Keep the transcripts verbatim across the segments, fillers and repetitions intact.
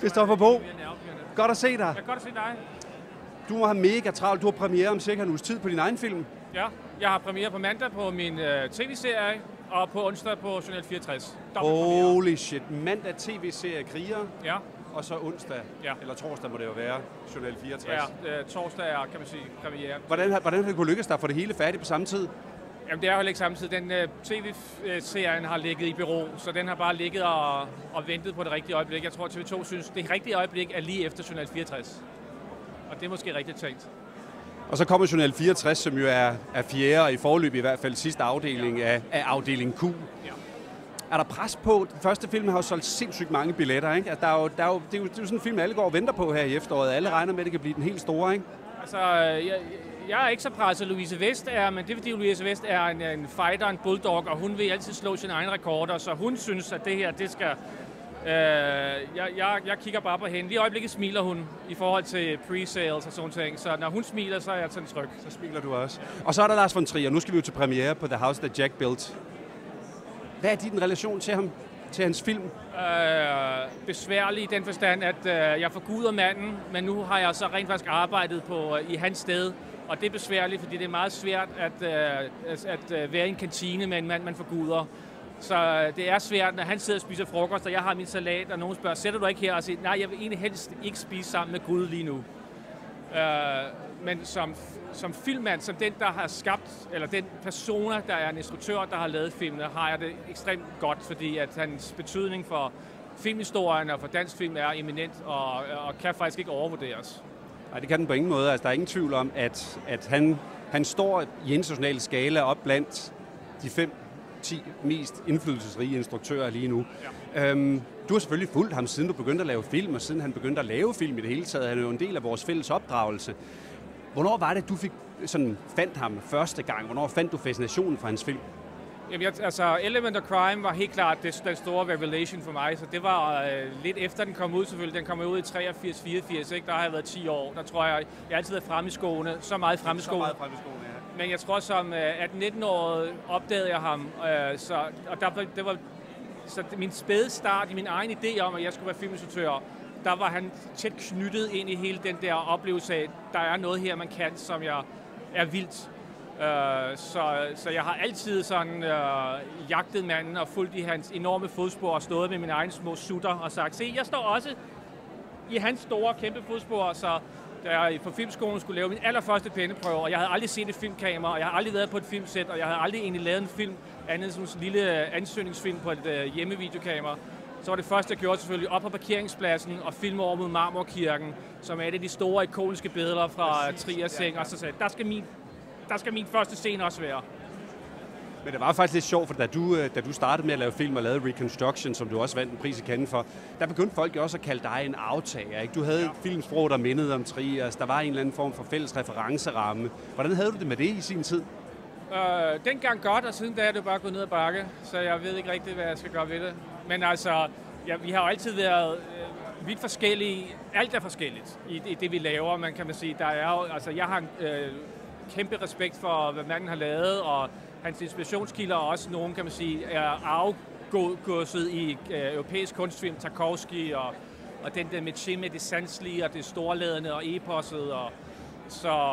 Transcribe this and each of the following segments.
Christoffer Boe, godt at se dig. Ja, godt at se dig. Du må have mega travlt. Du har premiere om cirka en uges tid på din egen film. Ja, jeg har premiere på mandag på min øh, tv-serie, og på onsdag på Journal fireogtres. Holy shit. Mandag tv-serie Kriger, ja. Og så onsdag, ja. Eller torsdag må det jo være, Journal fireogtres. Ja, øh, torsdag er, kan man sige, premiere. Hvordan, hvordan har det kunne lykkes dig for det hele færdigt på samme tid? Jamen, det er jo ikke samtidig. Den øh, tv-serien har ligget i bureau, så den har bare ligget og, og ventet på det rigtige øjeblik. Jeg tror, T V to synes, det rigtige øjeblik er lige efter Journal fireogtres. Og det er måske rigtigt tænkt. Og så kommer Journal fireogtres, som jo er, er fjerde, i forløb i hvert fald sidste afdeling ja. af, af afdeling Q. Ja. Er der pres på? Den første film har jo solgt sindssygt mange billetter, ikke? Altså, der er jo, der er jo, det, er jo, det er jo sådan en film, alle går og venter på her i efteråret. Alle regner med, at det kan blive den helt store, ikke? Altså, jeg, jeg er ikke så presset, Louise West er, men det er fordi Louise West er en, en fighter, en bulldog, og hun vil altid slå sine egne rekorder, så hun synes, at det her, det skal... Øh, jeg, jeg, jeg kigger bare på hende. Lige i øjeblikket smiler hun i forhold til pre-sales og sådan ting, så når hun smiler, så er jeg sådan tryg. Så smiler du også. Og så er der Lars von Trier. Nu skal vi jo til premiere på The House That Jack Built. Hvad er din relation til ham, til hans film? Øh, besværlig i den forstand, at øh, jeg forguder manden, men nu har jeg så rent faktisk arbejdet på, øh, i hans sted, og det er besværligt, fordi det er meget svært at, øh, at, at øh, være i en kantine med en mand, man forguder. Så øh, det er svært, når han sidder og spiser frokost, og jeg har min salat, og nogen spørger, sætter du ikke her? Og siger, nej, jeg vil egentlig helst ikke spise sammen med Gud lige nu. Øh, men som, som filmmand, som den, der har skabt, eller den persona, der er en instruktør, der har lavet filmene, har jeg det ekstremt godt, fordi at hans betydning for filmhistorien og for dansk film er eminent, og, og kan faktisk ikke overvurderes. Nej, det kan den på ingen måde. Altså, der er ingen tvivl om, at, at han, han står i international skala op blandt de fem ti mest indflydelsesrige instruktører lige nu. Ja. Øhm, du har selvfølgelig fulgt ham, siden du begyndte at lave film, og siden han begyndte at lave film i det hele taget. Han er jo en del af vores fælles opdragelse. Hvornår var det, du fik, sådan, fandt ham første gang? Hvornår fandt du fascinationen for hans film? Jamen, jeg, altså, Element of Crime var helt klart det, den store revelation for mig, så det var øh, lidt efter den kom ud selvfølgelig. Den kom ud i treogfirs fireogfirs, ikke? Der har jeg været ti år. Der tror jeg, jeg har altid været fremme i skoene, så meget fremme i skoene. Så meget fremme i skoene, ja. Men jeg tror, som atten-nitten-årig opdagede jeg ham, øh, så, og der, det var, så min spæde start i min egen idé om, at jeg skulle være filminstruktør, der var han tæt knyttet ind i hele den der oplevelse af, der er noget her, man kan, som jeg er vildt. Øh, så, så jeg har altid sådan øh, jagtet manden og fulgt i hans enorme fodspor og stået med mine egne små sutter og sagt, se, jeg står også i hans store, kæmpe fodspor, så da jeg på filmskolen skulle lave min allerførste penneprøve, og jeg havde aldrig set et filmkamera, og jeg havde aldrig været på et filmsæt, og jeg havde aldrig egentlig lavet en film, andet end sådan en lille ansøgningsfilm på et uh, hjemmevideokamera. Så var det første, jeg gjorde selvfølgelig op på parkeringspladsen og filme over mod Marmorkirken, som er et af de store ikoniske billeder fra Triers seng, og så sagde der skal min, der skal min første scene også være. Men det var faktisk lidt sjovt, for da du, da du startede med at lave film og lavede Reconstruction, som du også vandt en pris i Cannes for, der begyndte folk jo også at kalde dig en aftager, ikke? Du havde ja. et filmsprog, der mindede om Triers, der var en eller anden form for fælles referenceramme. Hvordan havde du det med det i sin tid? Øh, dengang godt, og siden da er det bare gået ned ad bakke, så jeg ved ikke rigtigt, hvad jeg skal gøre ved det. Men altså, ja, vi har jo altid været øh, vidt forskellige. Alt er forskelligt i, i det, vi laver, man kan man sige. Der er jo, altså, jeg har en øh, kæmpe respekt for, hvad manden har lavet, og hans inspirationskilder og også nogen, kan man sige, er afgåset i øh, europæisk kunstfilm, Tarkovsky og, og den der métier med det sanselige og det storladende og eposset. Og, så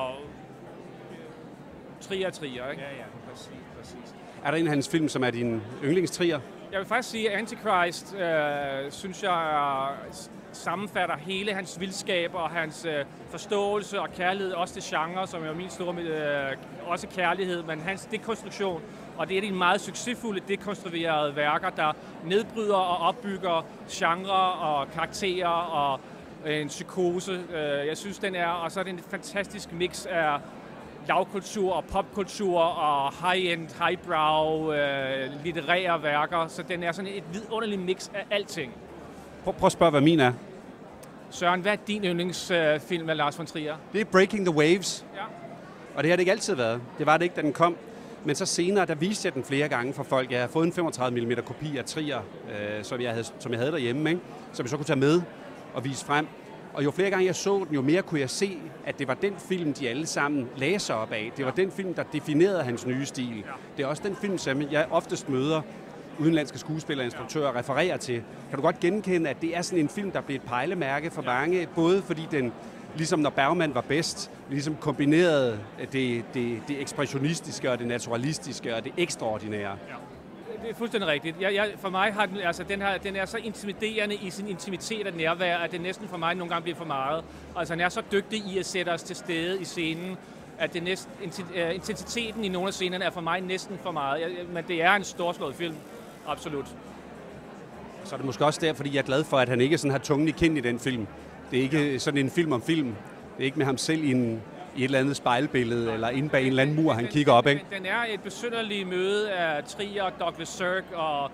Trier Trier, ikke? Ja, ja, præcis, præcis. Er der en af hans film, som er din yndlingstrier? Jeg vil faktisk sige, at Antichrist, øh, synes jeg, sammenfatter hele hans vildskab og hans øh, forståelse og kærlighed, også til genre, som er min store, øh, også kærlighed, men hans dekonstruktion, og det er de meget succesfulde dekonstruerede værker, der nedbryder og opbygger genre og karakterer og øh, en psykose. Øh, jeg synes, den er, og så er det en fantastisk mix af lavkultur og popkultur og high-end, highbrow, øh, litterære værker, så den er sådan et vidunderligt mix af alting. Prøv, prøv at spørge, hvad min er. Søren, hvad er din yndlingsfilm af Lars von Trier? Det er Breaking the Waves. Ja. Og det har det ikke altid været. Det var det ikke, da den kom. Men så senere, der viste jeg den flere gange for folk. Jeg har fået en femogtredive millimeter kopi af Trier, øh, som, jeg havde, som jeg havde derhjemme, ikke? Som jeg så kunne tage med og vise frem. Og jo flere gange jeg så den, jo mere kunne jeg se, at det var den film, de alle sammen lagde sig op af. Det var den film, der definerede hans nye stil. Det er også den film, som jeg oftest møder udenlandske skuespillere og instruktører refererer til. Kan du godt genkende, at det er sådan en film, der blev et pejlemærke for mange, både fordi den, ligesom når Bergman var bedst, ligesom kombinerede det, det, det ekspressionistiske og det naturalistiske og det ekstraordinære? Ja. Det er fuldstændig rigtigt. Jeg, jeg, for mig har den, altså, den, her, den er så intimiderende i sin intimitet og nærvær, at det næsten for mig nogle gange bliver for meget. Altså, han er så dygtig i at sætte os til stede i scenen, at det næsten, intensiteten i nogle af scenerne er for mig næsten for meget. Jeg, men det er en storslået film. Absolut. Så er det måske også der, fordi jeg er glad for, at han ikke sådan har tungen i kind i den film. Det er ikke sådan en film om film. Det er ikke med ham selv i, en, i et eller andet spejlbillede, eller inde bag en eller anden mur, han kigger op, ikke? Den er et besynderligt møde af Trier, Douglas Sirk og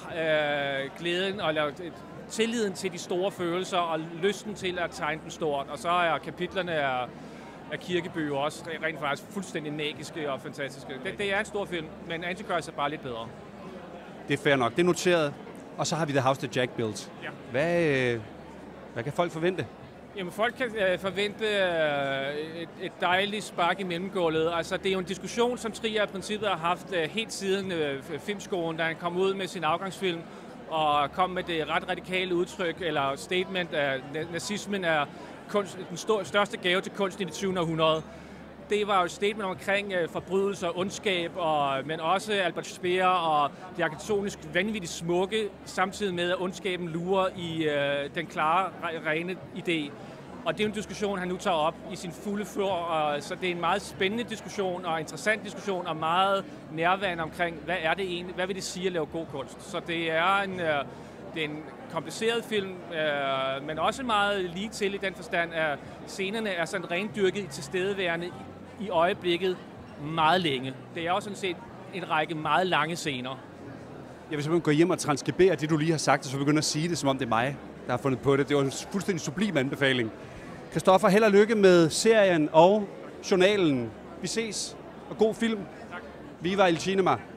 øh, glæden og eller, tilliden til de store følelser og lysten til at tegne den stort. Og så er kapitlerne af, af Kirkeby også rent faktisk fuldstændig magiske og fantastiske. Det, det er en stor film, men Antichrist er bare lidt bedre. Det er fair nok. Det er noteret. Og så har vi The House That Jack Built. Ja. Hvad, øh, hvad kan folk forvente? Jamen, folk kan øh, forvente øh, et, et dejligt spark i mellemgulvet. Altså, det er jo en diskussion, som Trier i princippet har haft øh, helt siden øh, filmskolen, da han kom ud med sin afgangsfilm og kom med det ret radikale udtryk, eller statement, at nazismen er kunst, den stor, største gave til kunsten i det tyvende århundrede. Det var jo et statement omkring øh, forbrydelser og ondskab, og, men også Albert Speer og det arkitektonisk vanvittigt smukke, samtidig med at ondskaben lurer i øh, den klare, rene idé. Og det er en diskussion, han nu tager op i sin fulde flor, og så det er en meget spændende diskussion og interessant diskussion, og meget nærværende omkring, hvad er det egentlig, hvad vil det sige at lave god kunst. Så det er en, øh, det er en kompliceret film, øh, men også meget lige til i den forstand, at scenerne er sådan rendyrket tilstedeværende i øjeblikket meget længe. Det er også sådan set en række meget lange scener. Jeg vil simpelthen gå hjem og transkribere det, du lige har sagt, og så begynde at sige det, som om det er mig, der har fundet på det. Det var en fuldstændig sublim anbefaling. Christoffer, held og lykke med serien og journalen. Vi ses, og god film. Tak. Viva il cinema.